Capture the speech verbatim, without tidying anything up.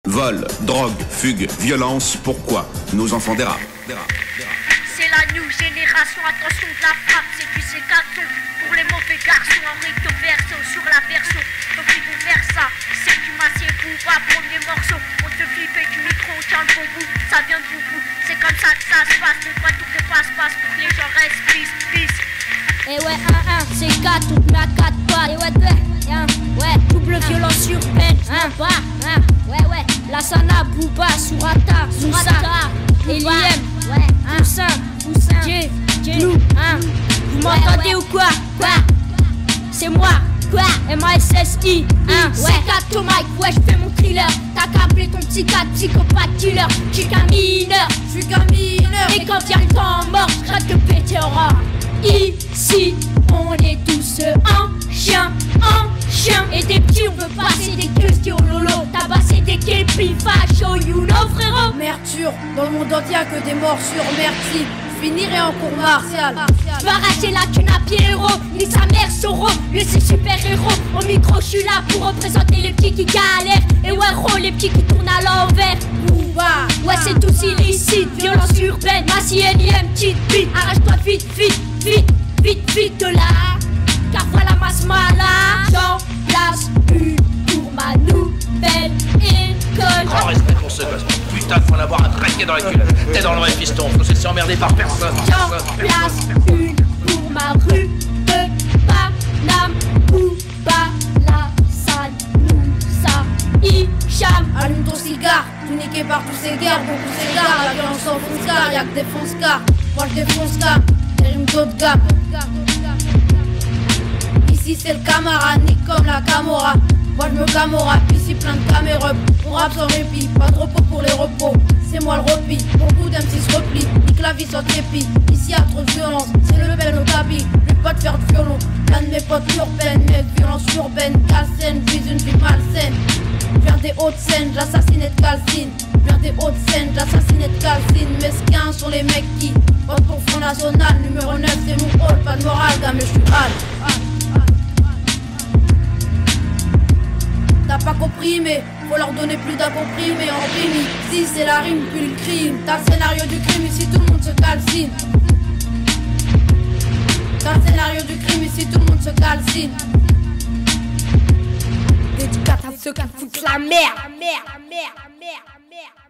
Vol, drogue, fugue, violence, pourquoi nos enfants dérapent? C'est la new génération, attention de la frappe, c'est du sécaton. Pour les mauvais garçons, en recto verso sur la version. Donc ils vont faire ça, c'est du massier bouba, premier morceau. On te flipper du micro, on tient le bon bout, ça vient de boubou. C'est comme ça que ça se passe, ne pas tout que passe-passe pour que les gens restent peace, peace. Et ouais, un, un, c'est quatre, on te met à quatre pattes. Et ouais, ouais, hein, ouais, double violence urbaine, hein, bah, hein, ouais, ouais, la Sana, Booba, Surata, Surata, Eliem, ouais, hein, Poussin, Poussin, J, J, nous, hein, vous m'entendez ou quoi, quoi, c'est moi, quoi, M A S S I, hein, ouais, c'est quatre au mic, ouais, j'fais mon thriller, t'as qu'à appeler ton psychiatre, psychopathe, killer, j'suis qu'un mineur, j'suis qu'un mineur, et quand vient le temps mort, j'rate de péter en rare. Ici, on est tous en chien, en chien. Et des petits, on veut passer des questions lolo. Tabasser des képis, facho, you know frérot. Merture, dans le monde entier y'a que des morsures, merci. Finirai en cours martial. Je vais arracher la thune à pied héros. Ni sa mère Soro, lui c'est super héros. Au micro, je suis là pour représenter les petits qui galèrent. Et ouais, ro, les petits qui tournent à l'envers. Booba, ouais, c'est tous illicite. Violence urbaine, Massi, Eliem, petite bite. Arrache-toi vite, vite. Vite, vite, vite de là, car voilà ma smala. J'en place une pour ma nouvelle école. Grand respect pour ce gosse. Putain, faut l'avoir à traquer dans la culotte. T'es dans le vrai piston, faut se laisser emmerder par personne. J'en place une pour ma rue de Paname. Booba, la salle, Moussa, Hicham. Allume ton cigare, tout niqué par tous ces gars, beaucoup ces gars. La violence s'enfonce car, y'a que des fonce-car. Moi je défonce car. D'autres gars. Ici c'est le camarade, nique comme la Camorra. Moi je me camorra, ici plein de caméras. On rappe sans répit, pas de repos pour les repos. C'est moi le repi, beaucoup d'M C se replient. Nique la vie sans képi, ici y'a trop de violence. C'est le bel au tapis, je vais pas te faire de violon. Plein de mes potes urbaines, mais violence urbaine. Calcène, vise une vie malsaine. Viens des hautes scènes, j'assassine et de calcine. Viens des hautes scènes, j'assassine et de calcine. Mesquins sont les mecs qui votent pour Front National. Numéro neuf c'est mon rôle, pas de morale, gars mais je suis hal. T'as pas compris mais faut leur donner plus d'un comprimé en prime. Si c'est la rime puis le crime. T'as le scénario du crime ici tout le monde se calcine. T'as le scénario du crime ici tout le monde se calcine. Dédicace à ceux qui foutent la merde, la merde, la merde, la merde, la merde.